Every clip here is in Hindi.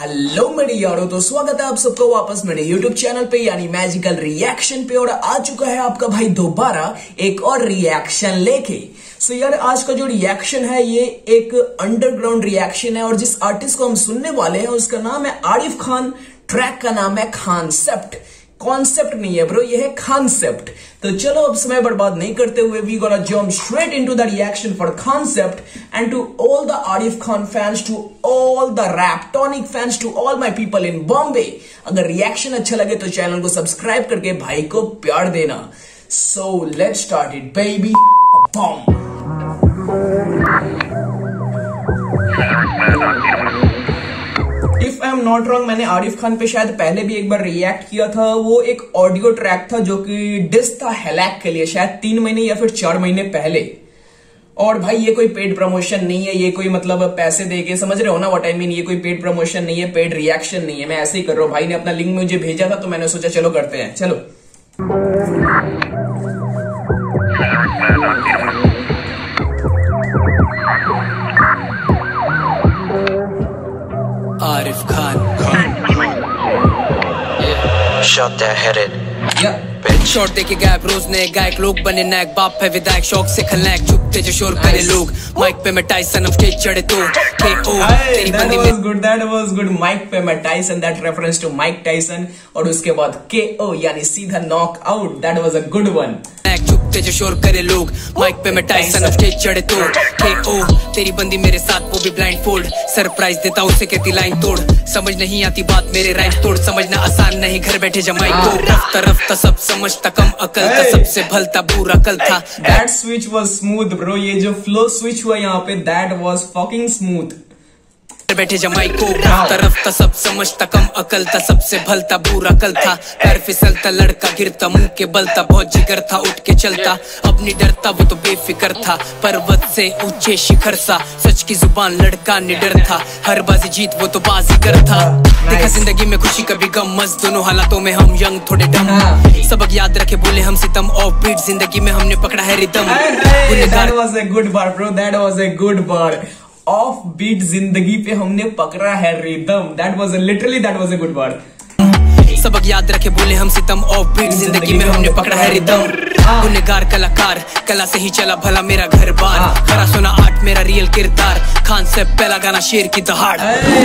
हेलो मेरे यारों, तो स्वागत है आप सबका वापस मेरे यूट्यूब चैनल पे यानी मैजिकल रिएक्शन पे। और आ चुका है आपका भाई दोबारा एक और रिएक्शन लेके। सो यार, आज का जो रिएक्शन है ये एक अंडरग्राउंड रिएक्शन है और जिस आर्टिस्ट को हम सुनने वाले हैं उसका नाम है आरिफ खान। ट्रैक का नाम है कॉन्सेप्ट। कॉन्सेप्ट नहीं है ब्रो, ये है कॉन्सेप्ट। तो चलो अब समय बर्बाद नहीं करते हुए we gonna jump straight into the reaction for concept and to all the Arif Khan fans, to all the Raptonic fans, to all my people in Bombay. अगर रिएक्शन अच्छा लगे तो चैनल को सब्सक्राइब करके भाई को प्यार देना। So let's start it baby. Bomb. If I am not wrong, मैंने आरिफ खान पे शायद पहले भी एक बार रिएक्ट किया था। वो एक ऑडियो ट्रैक था जो कि डिस था हैलैक के लिए, शायद 3 महीने या फिर 4 महीने पहले। और भाई ये कोई पेड प्रमोशन नहीं है, ये कोई मतलब पैसे देके, समझ रहे हो ना व्हाट आई मीन। ये कोई पेड प्रमोशन नहीं है, पेड रिएक्शन नहीं है। मैं ऐसे ही कर रहा हूँ। भाई ने अपना लिंक मुझे भेजा था तो मैंने सोचा चलो करते हैं। चलो Arif Khan. Shot that headed. Short देके गायब रोज नए गायक लोग बने नायक, बाप है विधायक शौक से खलनायक, चुपते जो शोर करे लोग। माइक पे मैं टाइसन, स्टेज चढ़े तो KO। that was good। Mic पे मैं Tyson, that reference to Mike Tyson. और उसके बाद KO यानी सीधा knock out. That was a good one. चुपते जो शोर करे लोग, माइक पे मैं टाइसन, स्टेज चढ़े तो KO। तेरी बंदी मेरे साथ वो भी ब्लाइंड फोल्ड, सरप्राइज देता उसे कहती लाइन तोड़। समझ नहीं आती बात मेरे राइम तोड़, समझना आसान नहीं घर बैठे जमाई को। रफ्ता रफ्ता सब समझता कम अकल था, सबसे भलता बुरा कल था। That switch was smooth bro. ये जो फ्लो स्विच हुआ यहाँ पे, दैट वाज फकिंग स्मूथ। बैठे जमाई को तरफ सब समझता कम अकल था, सबसे भलता बुरा कल था। पैर फिसलता लड़का गिरता, मुंह के बलता, बहुत जिगर था उठ के चलता। अब नहीं डरता वो तो बेफिक्र था, पर्वत से ऊंचे शिखर सा। सच की जुबान लड़का निडर था, हर बाजी जीत वो तो बाजीगर था। देखा जिंदगी में खुशी कभी गम, मस्त दोनों हालातों में हम यंग थोड़े डम। सबक याद रखे बोले हम सितम, ऑफ बीट जिंदगी में हमने पकड़ा है rhythm. That was a good bar bro, that was a good bar। Off beat जिंदगी पे हमने पकड़ा है rhythm. That was literally that was a good word. सबक याद रखे बोले हम सितम, ऑफ बीट जिंदगी में हमने पकड़ा है रिदम। गुनहगार कलाकार, कला से ही चला भला मेरा घर बार। खरा सोना आर्ट मेरा रियल किरदार, कॉन्सेप्ट पहला गाना शेर की दहाड़।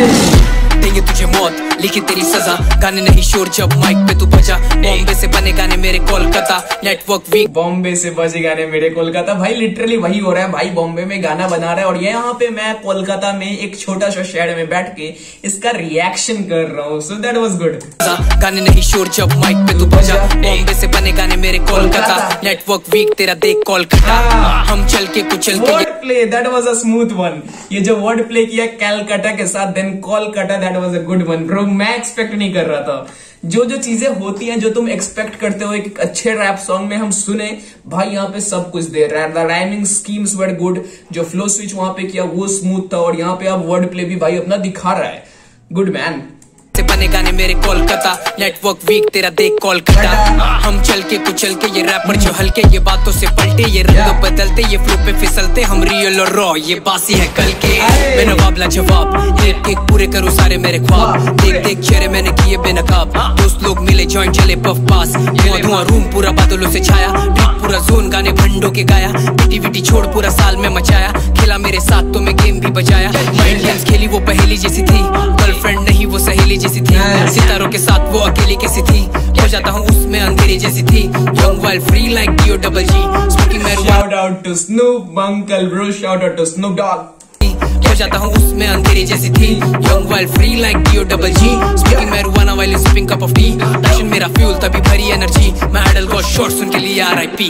देंगे तुझे मौत लिखी तेरी सजा, गाने नहीं शोर जब माइक पे तू बजा। बॉम्बे से बने गाने मेरे कोलकाता, नेटवर्क वीक। बॉम्बे से बजे गाने मेरे कोलकाता। भाई लिटरली वही हो रहा है। भाई बॉम्बे में गाना बना रहा है और यहाँ पे मैं कोलकाता में एक छोटा सा शहर में बैठ के इसका रिएक्शन कर रहा हूँ। So that was good. गाने नहीं शोर जब माइक पे तू बजा, बॉम्बे से बने गाने मेरे कोलकाता, नेटवर्क वीक तेरा देख कोलकाता। हम चल के कुचल के play, that was a smooth one. ये जो वर्ड प्ले किया कैलकाटा के साथ, then Kolkata, that was a good one bro. मैं एक्सपेक्ट नहीं कर रहा था। जो जो चीजें होती हैं जो तुम एक्सपेक्ट करते हो एक अच्छे रैप सॉन्ग में, हम सुने भाई यहाँ पे सब कुछ दे रहा है। The rhyming schemes were good, जो फ्लो स्विच वहां पे किया वो स्मूथ था और यहाँ पे अब वर्ड प्ले भी भाई अपना दिखा रहा है। Good man. बने गाने मेरे कोलकाता, नेटवर्क वीक तेरा देख कोलकाता। हम चल के कुचल के ये रैपर जो हल्के, ये बातों से पलटे, ये रंग बदलते, ये फ्लो पे फिसलते। हम रियल और रॉ, ये बासी है कल के। मैंने वाबला जवाब, एक एक पूरे करूँ सारे मेरे ख्वाब। देख देख चेहरे मैंने किए बेनकाब, दोस्त लोग मिले जॉइंट चले पफ पास। धुआं धुआं रूम पूरा बादलों से छाया, पूरा जोन गाने भंडों के गाया। विटी छोड़ पूरा साल में मचाया, खेला मेरे साथ तो मैं गेम भी बजाया। माइंड गेम्स खेली वो पहेली जैसी थी, गर्लफ्रेंड नहीं वो सहेली जैसी थी। सितारों के साथ वो अकेली कैसी थी, हो जाता हूँ उसमें अंधेरी जैसी थी। Young wild free like DOGG, smoking marijuana। Shout out to Snoop Uncle bro, shout out to Snoop Dogg। हो जाता हूँ उसमें अंधेरी जैसी थी। Young wild free like DOGG, smoking marijuana while sipping cup of tea। Passion मेरा fuel तभी भरी एनर्जी, मैं आइडल को शॉर्ट सुन के लिए RIP।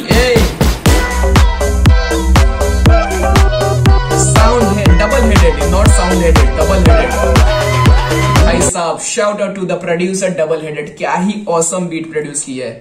Sound head, double headed, not sound headed, double headed। भाई साहब shout out to the producer Double Headed. क्या ही ऑसम बीट प्रोड्यूस की है।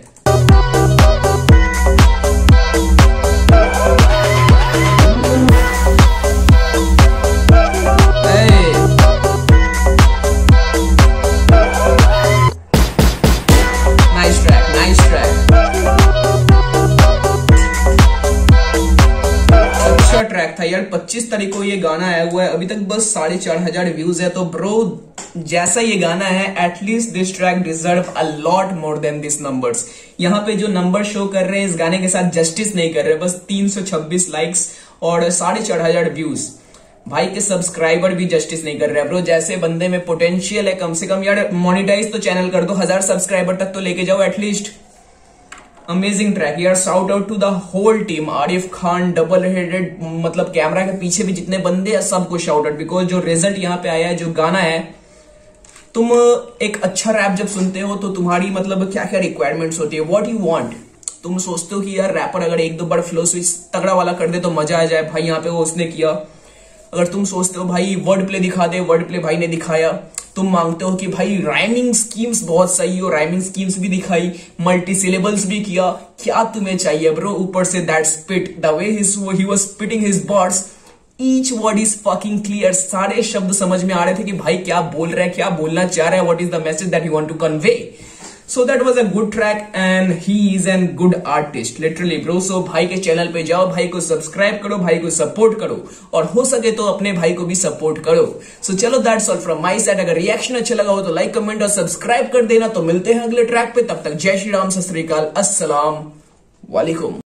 Nice track, nice track. अच्छा ट्रैक था यार। 25 तारीख को ये गाना आया हुआ है, अभी तक बस 4,500 व्यूज है। तो ब्रो जैसा ये गाना है, at least this track deserve a lot more than this numbers. यहाँ पे जो नंबर शो कर रहे हैं इस गाने के साथ जस्टिस नहीं कर रहे। बस 326 लाइक्स और 4,500 व्यूज, भाई के सब्सक्राइबर भी जस्टिस नहीं कर रहे हैं। ब्रो जैसे बंदे में पोटेंशियल है, कम से कम यार मोनिटाइज तो चैनल कर दो, 1000 सब्सक्राइबर तक तो लेके जाओ एटलीस्ट। अमेजिंग ट्रैक यार, shout out to the whole team. Arif Khan, Double Headed, मतलब कैमरा के पीछे भी जितने बंदे हैं सबको शाउट आउट, बिकॉज जो रिजल्ट यहाँ पे आया है, जो गाना है, तुम एक अच्छा रैप जब सुनते हो तो तुम्हारी मतलब क्या क्या रिक्वायरमेंट्स होती है, व्हाट यू वांट। तुम सोचते हो कि यार रैपर अगर एक दो बार फ्लो स्विच तगड़ा वाला कर दे तो मजा आ जाए, भाई यहाँ पे वो उसने किया। अगर तुम सोचते हो भाई वर्ड प्ले दिखा दे, वर्ड प्ले भाई ने दिखाया। तुम मांगते हो कि भाई राइमिंग स्कीम्स बहुत सही हो, राइमिंग स्कीम्स भी दिखाई, मल्टी सिलेबल्स भी किया। क्या तुम्हें चाहिए ब्रो? ऊपर से that spit, the way he was spitting his words, each word is fucking clear. सारे शब्द समझ में आ रहे थे कि भाई क्या बोल रहा है, क्या बोलना चाह रहा है, what is the message that you want to convey. So that was a good track and he is a good artist literally bro। So भाई के चैनल पे जाओ, भाई को सब्सक्राइब करो, भाई को सपोर्ट करो, और हो सके तो अपने भाई को भी सपोर्ट करो। So चलो that's all from my side. अगर रिएक्शन अच्छा लगा हो तो लाइक, कमेंट और सब्सक्राइब कर देना। तो मिलते हैं अगले ट्रैक पे, तब तक जय श्री राम, सत श्री अकाल, अस्सलाम वालेकुम।